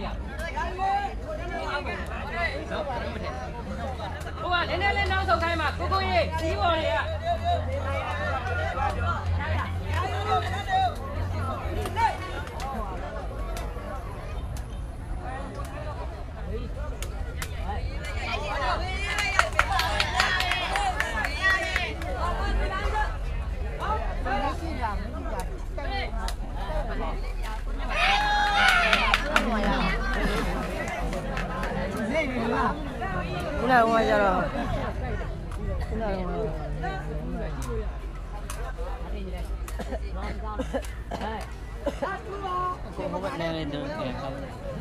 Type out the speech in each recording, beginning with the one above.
Cô à, đến đây lên đâu sầu khai mà, cô gì, tí vào này ạ. Cái nào ngoài giờ rồi? Cái nào ngoài cô không bắt lên được không?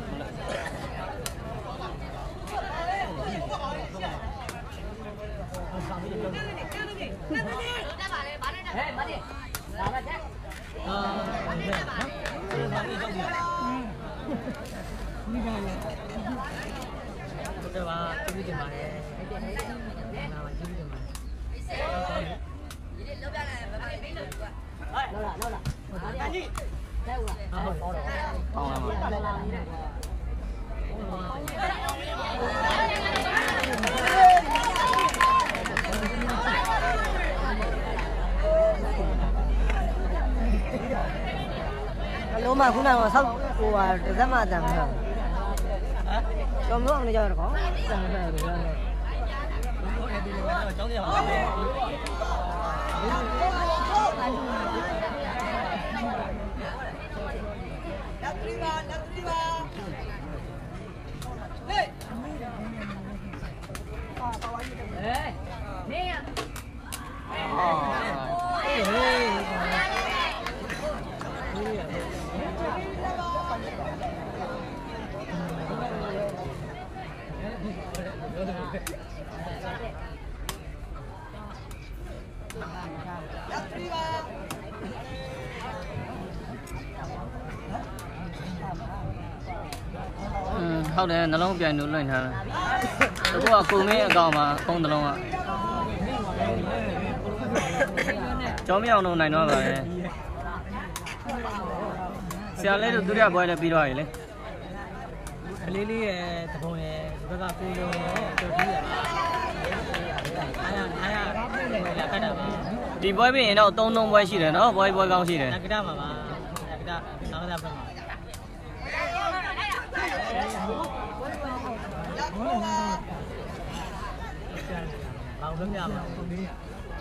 lúa mà cũng nào mà xong của rất mà giảm hở cho nước này cho nó có giảm hở được rồi ဟုတ်တယ်နှလုံးပြန်လို့လွှင့်ထားတယ်အခုကကိုမင်းအကောင်မှာဖုန်းနှလုံးကကျောင်းမအောင်လို့နိုင်တော့ပါလေဆရာလေးတို့ဒုတိယပွဲလည်းပြီးတော့ရည်လေကလေးလေးရဲ့တပုံရဲ့ဒီဘက်ကကိုလုံးရဲ့တော်ကြီးရအားရလက်ခတ်တာပါဒီပွဲပြီးရင်တော့3ပွဲရှိတယ်နော်ပွဲကောင်းရှိတယ်နဂဒမှာပါနဂဒဘက်မှာbao lớn nhau mà không đi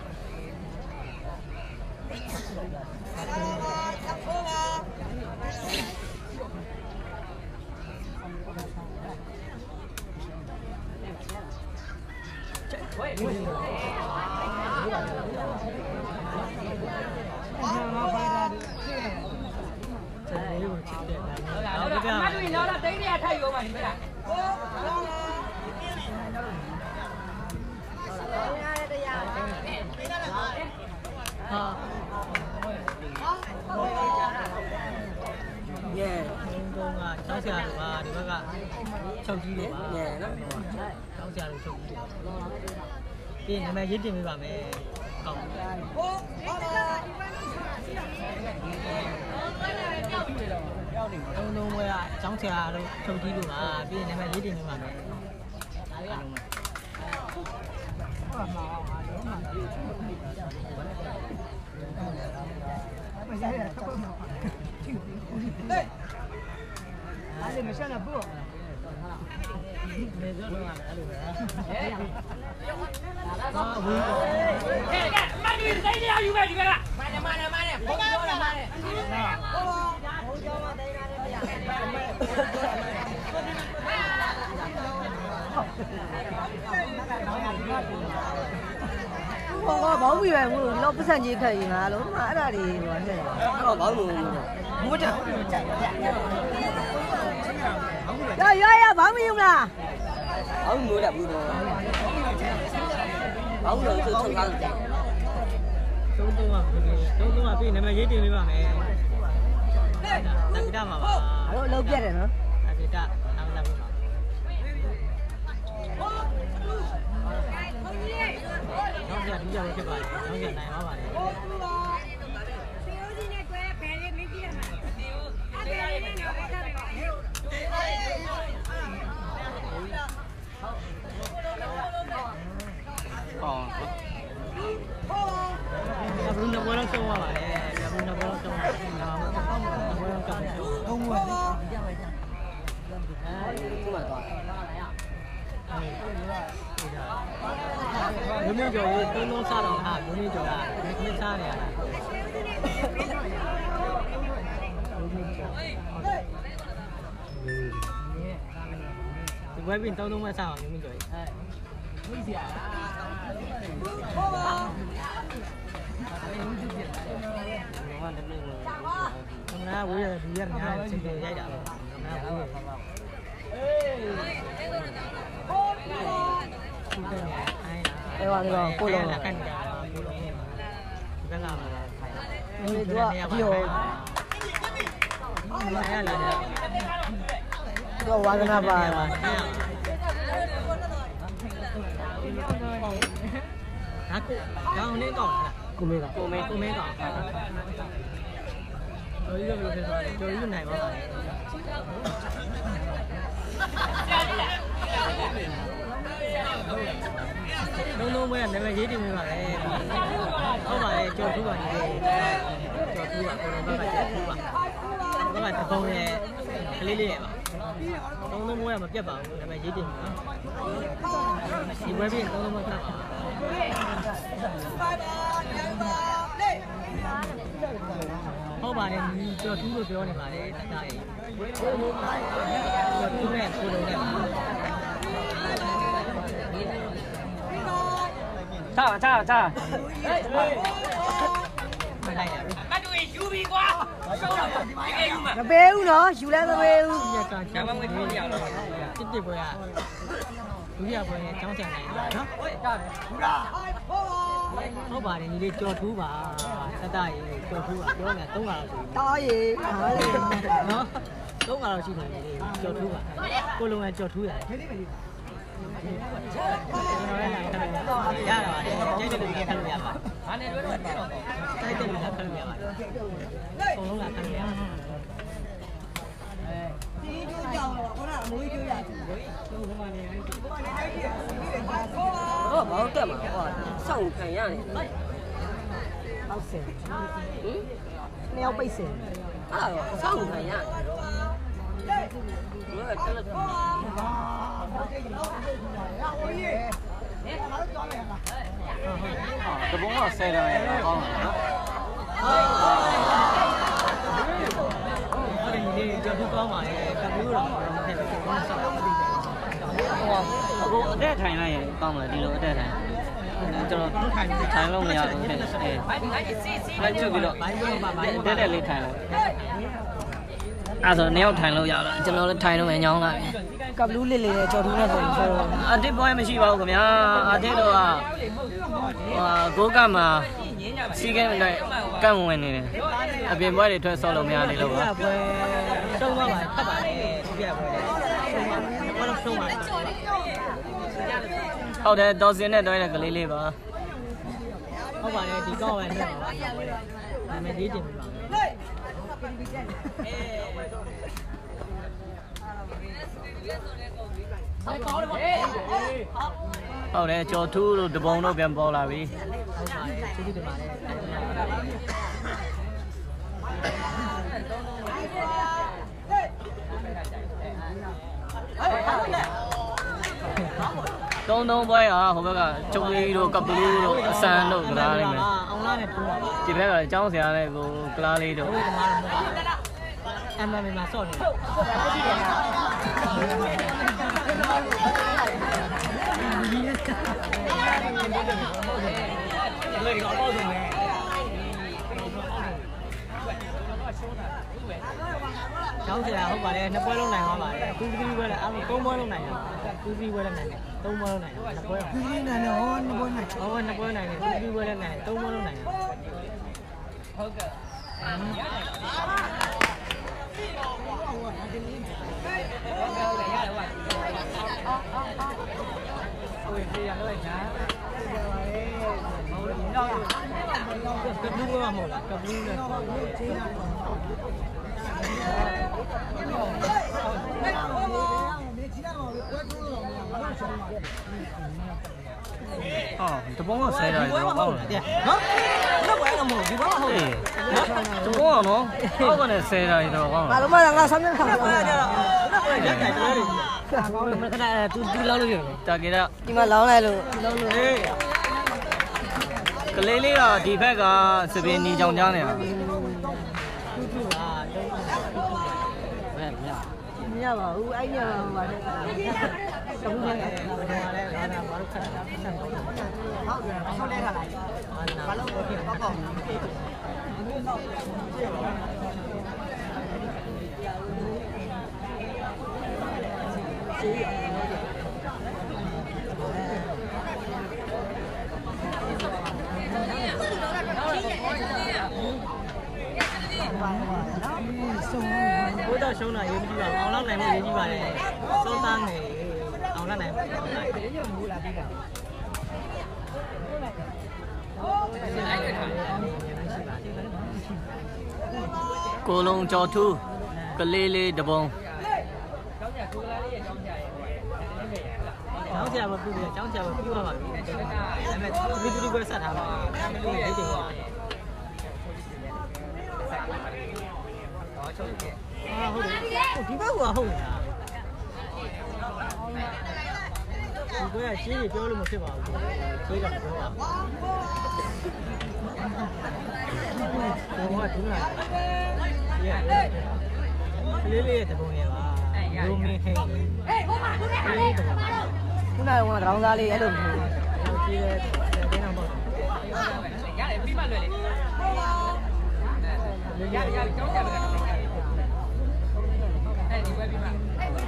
nó là tí đi thay vô mà đi lại cháu xe được mà đi bác ạ cháu chi được mà cháu xe được cháu chi được thì ngày mai giết tiền với bà mẹ cổng đâu đâu mới à cháu xe được cháu chi được mà thì ngày mai giết tiền với bà mẹ Hãy subscribe cho kênh Ghiền Mì Gõ để không bỏ có bóng gì vậy nó cứ sang gì thầy mà nó mãi ra thì có bóng mua chả rồi rồi bóng gì không là bóng mua đẹp luôn bóng rồi tôi không ăn tung mà pin này mà giết tiền với bà mẹ đặt cái mà bà lâu biết rồi hả đặt cái làm nó giờ đúng giờ cái bài nó giờ này nó bài မျိုးမျိုးကျော်ရေးသုံးစားတော့ဟာမျိုးမျိုးကျော်တာခင်းစားနေရတာဒီဘွဲပြင်သုံးမဲ့စားအောင်မျိုးမျိုးကျော်ရေးဝိစီရသမနာဝေးရဒီရညာစင်တယ်ရိုက်တာပဲသမနာဝေးရအဲ့ပါတော့ကိုလုံးလာကန်ကြတာကိုလုံးနေမှာဘယ်လာမှာလဲဒီတော့ဒီဟိုလာလာတော့ဝါကနာပါလာဟာကိုကောင်းနေကောင်းလားကိုမေကောင်းကျော်ကြီးဘယ်လိုဖြစ်သွားလဲကျော်ကြီးနိုင်ပါ့မလားလုံးဝနာမည်ရေးတင်ပေးပါလေဟုတ်ပါလေကျော်ထူးပါနေတယ်ကျော်ထူးပါကိုလုံးဘက်ကကျော်ထူးပါဘက်ကတပုံရဲ့ကလေးလေးရဲ့ပါလုံးဝမပြတ်ပါဘူးနာမည်ရေးတင်ပါဒီဝက်ပြင်လုံးဝကတ်ပါဟုတ်ပါတယ်ကျော်ထူးလို့ပြောနေပါတယ်တတအေးကျော်ထူးနဲ့ကိုလုံးနဲ့ချမလိုက်ရဘူးမတူယူပြီကွာမပေးဘူးနော်ယူလဲမပေးဘူးညကချမ်းမဝင်လို့ရတော့တစ်ပွဲကဒုတိယပွဲနဲ့ကျောင်းဆန်နိုင်တယ်နော်ဟုတ်ပါတယ်ညီလေးကြော်ထူးပါတတရေကြော်ထူးပါပြောနေတာ3ခါလောက်ရှိတာရေဟာလေနော်3ခါလောက်ရှိတယ်ညီလေးကြော်ထူးပါကိုလုံးကကြော်ထူးရတယ်ရတာပါကျိတ်တယ်လို့ခက်လို့ရပါဘာနဲ့တွေ့တော့ကျိတ်တယ်လို့ခက်လို့ရပါအကုန်လုံးကခက်လို့ရပါဒီကျိုးကြောင်တော့ခုနအမွေးကျိုးရတယ်ဟုတ်ပါနေတော့ဘာလို့တက်မှာဟောစောင့်ခံရတယ်ဟုတ်ဆယ်ဟင်နှစ်ယောက်ပိတ်ဆယ်အဲ့တော့စောင့်ခံရတယ်တပုံကဆယ်တယ်ကောင်းတယ်နော်ဟုတ်တယ်ဒီကြော်ထူးကောင်းပါရဲ့ကပူးတော့မထည့်ဘူးဘာလို့ဆောက်မသိဘူးအခုအတက်ထိုင်လိုက်ရင်ကောင်းမလားဒီလိုအတက်ထိုင်ကျွန်တော်ထိုင်လို့မရဘူးဖြစ်နေလက်ချုပ်ပြီးတော့တက်လေးထိုင်လို့အဲ့ဆိုနှစ်ယောက်ထိုင်လို့ရတော့ကျွန်တော်လည်းထိုင်လို့ညောင်းလာပြီကပလူးလေးလေးနဲ့ကြော်ထူးနဲ့ဆိုရင်အတစ်ပွဲမရှိပါဘူးခင်ဗျာအတစ်တော့ဂိုးကမှာစီးကဲနဲ့ကန့်ဝင်နေတယ်အပြင်ပွဲတွေထွက်ဆော့လို့မရသေးလို့ပါပွဲတုံးသွားပါဖတ်ပါလေဒီပြပွဲဘာလို့ဆုံးပါဟုတ်တယ်ဒေါ်စင်နဲ့တွဲတဲ့ကလေးလေးပါဟုတ်ပါတယ်ဒီကောက်ပဲနဲ့ပါနာမည်လေးတင်ပြပါဟုတ်တယ်ကျော်ထူးတို့တပုံတို့ပြန်ပေါ်လာပြီဟုတ်ပါတယ်ကျေးဇူးတင်ပါတယ်တုံးပွဲကဟိုဘက်ကကျုံလေးတို့ကပလူးတို့အစံတို့ကလားလိမ့်မယ်အောင်လားနဲ့ထိုးပါဒီဘက်ကလည်းကျောင်းဆရာနဲ့ကိုကလားလေးတို့အမ်မမဆော့နေလေကောတော့တယ်ကျောင်းဆရာဟုတ်ပါတယ်နှစ်ပွဲလုံးနိုင်သွားပါတယ်သူ3ပွဲလည်း3ပွဲလုံးနိုင်တာသူ3ပွဲလည်းနိုင်တယ်3ပွဲလုံးနိုင်တယ်နှစ်ပွဲသူ3နိုင်တယ်ဟောနှစ်ပွဲနိုင်ဟောနှစ်ပွဲနိုင်တယ်သူ3ပွဲလည်းနိုင်တယ်3ပွဲလုံးနိုင်တယ်ဟုတ်ကဲ့ကပူးကမဟုတ်လားကပူးနဲ့တပုံကဆယ်တယ်တော့ကောင်းတယ်နော်တော့ဘာလို့မဟုတ်ဒီဘောဟုတ်တယ်တပုံကနော်အောက်ကနေဆယ်တယ်တော့ကောင်းတယ်ဘာလို့မလဲငါဆောင်းနေခါတော့ကြတော့တော့ရက်ကြိုက်တယ်လေကောင်းတယ်မခဏတူလောက်လို့ရတယ်တာကေရဒီမှာလောင်းလိုက်လို့လောင်းလို့ကလေးလေးကဒီဘက်ကစပင်းညီကြောင်ကြားနေတာဘယ်မြမရပါဘူးအဲ့ညမှာပါတဲ့ကဘူးနဲ့ဘာလို့ခက်တာဆက်တော့ဟုတ်တယ်ဆောက်လဲထားလိုက်ဘာလို့ပေါ့ပေါ့ဘိုးတော်ရှုံးတာရေးကြည့်ပါအောင်လောက်နိုင်မှုရေးကြည့်ပါတယ်စောသားငယ်အောင်လောက်နိုင်မှုဘူးလားပြီးတာကိုလုံးကြော်ထူးကလေးလေးတပုံကျောင်းဆရာမပြုတယ်ကျောင်းဆရာမပြုတော့ပါဘူးဒါပေမဲ့သူပဲဆက်ထားပါဒီတင်ပါဟုတ်တယ်ဒီဘက်ကဟုတ်နေတာဒီကွဲကရှင်းကြီးပြောလို့မဖြစ်ပါဘူးရှင်းကပြောပါဘောကဒူးလာလေးလေးတပုံရဲ့ပါလူမင်းဟင်းခုနကတောင်းစားလေးအဲ့လိုမျိုးကြီးတယ်တင်းအောင်ပေါ့ရတယ်ပြီးမှလွယ်လေရကျောင်းကြတယ်အဲ့ဒီဝက်ပြီးမှ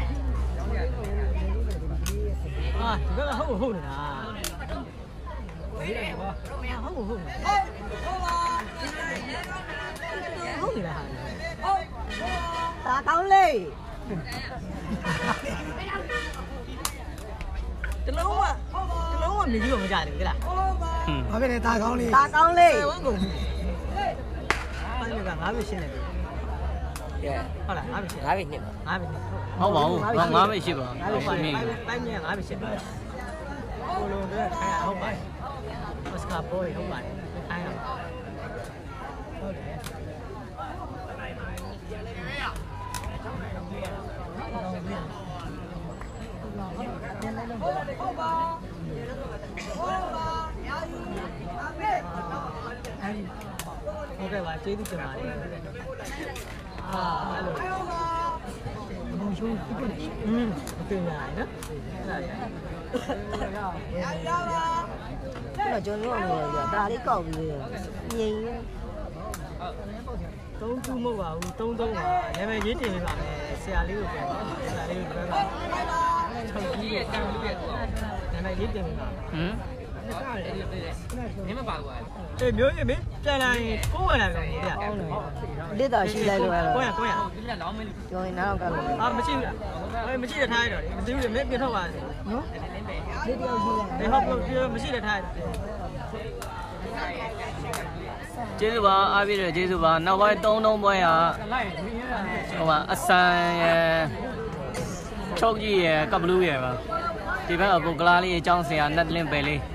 အာဒီကဟုတ်နေတာဟုတ်နေတာတာကောင်းလေးတလုံးကမြည်ကြီးတော့မကြတယ်လားဘာဖြစ်လဲတာကောင်းလေးတာကောင်းလေးဝန်းကုန်အဲ့ဒါကငါးပဲရှင်းတယ်ဟုတ်လားငါးပဲရှင်းငါးပဲနှစ်ပါငါးပဲနှစ်ဟုတ်ပါဘူးငါးပဲရှိပါဟုတ်ပါပြီပိုင်းမြဲငါးပဲရှင်းပါကိုလုံးတွေထိုင်ဟုတ်ပါတယ်မစကားပေါ်ဟုတ်ပါတယ်ထိုင်ဟုတ်တယ်ဟုတ်ကဲ့ပါကျေးဇူးတင်ပါတယ်အဲ့လိုဘုံရှုံးပြည့်အပြင်ရတယ်နော်အဲ့ဒါကျွန်တော်တို့ကဒါလေးကောက်ပြီးငြိမ်သုံးခုမဟုတ်ပါဘူးသုံးပါနာမည်ရေးတင်ပေးပါမယ်ဆရာလေးကိုပြောပါဆရာလေးကိုပြောပါချုပ်ကြီးရဲ့တောင်းလို့ရဲ့နာမည်ရေးတင်ပေးပါမင်းမပါဘူးအေးမျိုးကြီးမင်းပြန်လာရင်ကိုယ်ဝင်လာတယ်ဗျာလက်တော်ရှိလိုက်လို့အဲ့တော့ကိုရလောင်းမင်းကျော်ရင်နောက်ကတော့မရှိဘူးအေးမရှိတဲ့ထားရတော့မသိဘူးမင်းပြထုတ်ပါနော်လက်တော်ရှိလိုက်ဟုတ်ဟုတ်မရှိတဲ့ထားရကျေးဇူးပါအားပြည့်တယ်ကျေးဇူးပါနောက်ပိုင်း3ပွဲကဟိုမှာအဆန်ရယ်ချုပ်ကြီးရယ်ကပ်ဘလူးရယ်ပါဒီဘက်ကကိုကလားလေးအကြောင်းဆရာနတ်လင်းပဲလေး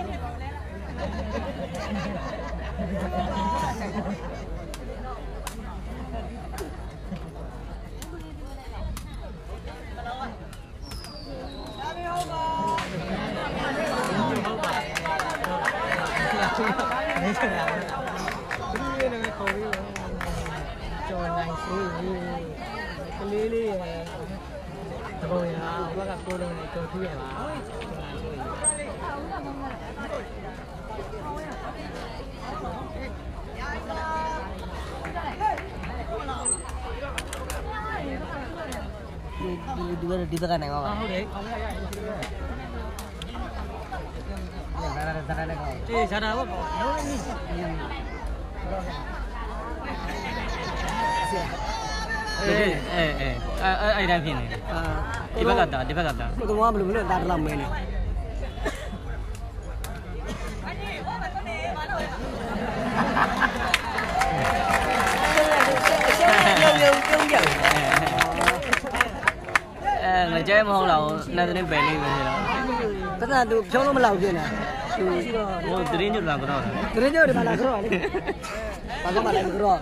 ကျော်နိုင်စေးကလေးလေးရယ်တပုံရဘက်ကကိုလုံးနဲ့ကြော်ထူးရပါဒီဘက်ကနေကောင်းပါဟုတ်တယ်ဇာတ်နဲ့ကောင်းအေးဇာတာပေါ့လုံးနေအဲ့တိုင်းဖြစ်နေတယ်ဒီဘက်ကတာဒီဘက်ကတာဘယ်တော့မှမလို့တာတလောက်မင်းနေငကြဲမဟုတ်လားနှစ်သတင်းပယ်လေးပဲဖြစ်တော့ပတ်သက်သူဖြုံးလို့မလောက်ဖြစ်နေသူဟိုသတင်းညွှန်လာကတော့သတင်းညွှန်တယ်မလားကတော့လေဘာကမှလည်းကတော့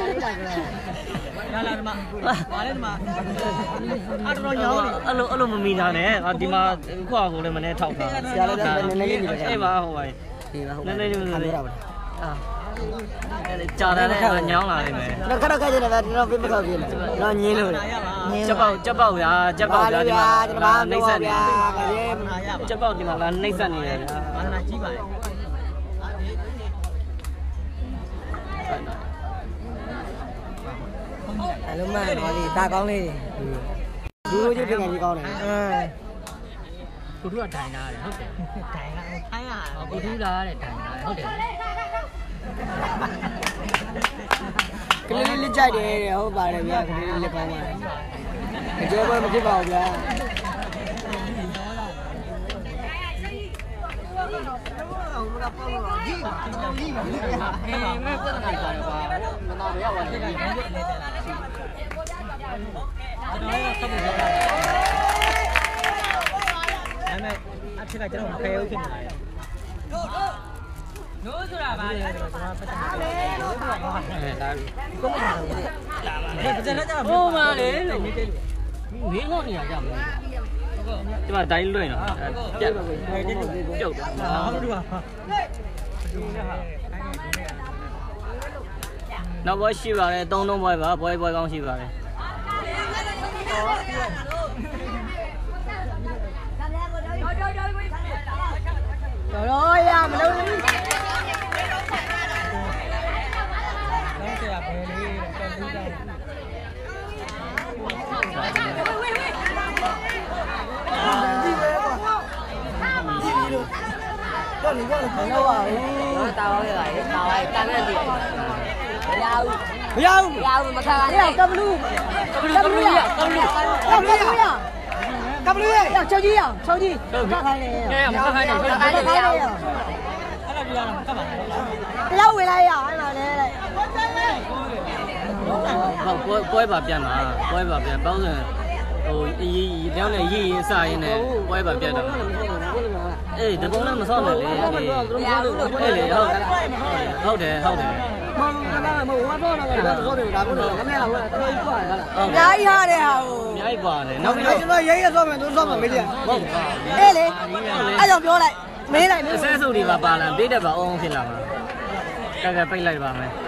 လာဒီမှာပါလေဒီမှာအတော်ရောင်းနေအဲ့လိုမမီတာနဲ့ဒီမှာခွာကိုလည်းမနေ့ထောက်ထားဆရာလည်းနည်းနည်းလေးနေတယ်အဲ့ပါဟိုပါဒီပါဟုတ်နည်းနည်းခံရတာပါအာကြာတယ်လည်းညောင်းလာနေမယ်တော့ခက်တော့ခက်နေတယ်ဗျကျွန်တော်ပြမခောက်ပြနေတော့ညင်းလို့ချက်ပေါက်ဗျာချက်ပေါက်ဗျာဒီမှာနှိမ့်ဆက်နေရပါချက်ပေါက်ဒီမှာလာနှိမ့်ဆက်နေတယ်ဗျာဘာနာကြီးပါလေအလုံးမတော်လေးဒါကောင်းလေးလူလူချင်းပြင်ကြီးကောင်းတယ်ကိုတို့ကတိုင်လာတယ်ဟုတ်တယ်တိုင်လာခိုင်းရကိုတို့လာတဲ့တိုင်လာဟုတ်တယ်ကလေးလေးကြိုက်တယ်ဟုတ်ပါတယ်ဗျာကလေးလေးကောင်းပါတယ်အကျိုးပဲမဖြစ်ပါဘူးဗျာမဲ့ပြဿနာကြတယ်ကွာမနာရပါဘူးကျွန်တော်ကဆက်ဖို့ပြောတာအဲ့မဲ့အချက်ကကျွန်တော်မခဲဘူးဖြစ်နေတယ်နိုးဆိုတာပါလေကျွန်တော်ပတ်တာလေနိုးဆိုတာပါဒါကိုမလာဘူးလာပါလေကျွန်တော်ကဟိုပါလေလို့မင်းငေါ့နေရကြမလားဒီမှာဒိုင်းလွင့်တော့ပြတ်ပြုတ်တယ်ဟုတ်တယ်ပါနောက်ဘောရှိပါတယ်3လုံးပွဲပါပွဲကောင်းရှိပါတယ်တော်ရမလို့တော့ဆရာဘယ်လေးတော့ပြီးတော့တော့လေတော့ခေါင်းတော့ပါဘူးတာပါရဲ့တာပါတာနဲ့တည်းမရဘူးမခံရနဲ့ကဘလူးရကဘလူးရကဘလူးရချောကြီးရချောကြီးကခိုင်းလေမခိုင်းနေအဲ့ဒါပြောရမှာကပါတရားဝင်လိုက်ရအဲ့မှာလေဟုတ်ပွဲပါပြန်ပါပွဲပါပြန်ပေါင်းစံဟိုအရေးတောင်းနေရေးရင်စရင်းနဲ့ပွဲပါပြန်တော့အေးတကုန်းလည်းမဆော့နဲ့လေအေးလေဟုတ်တယ်ဟုတ်တယ်မဟုတ်တော့တော့တယ်ဒါကတော့ခမရဟိုတော်ကြီးกว่าလားအများကြီးဟာတဲ့ဟာကိုအများကြီးပါတယ်နောက်ပြီးကျွန်တော်ရေးရဆော့မယ်သူဆော့မယ်မေးကြဟုတ်ပါအေးလေအဲ့ကြောင့်ပြောလိုက်မေးလိုက်အစဲစုပ်တွေပါလာပေးတတ်ပါအောင်ဖြစ်လာမှာကဲပိတ်လိုက်ပါမယ်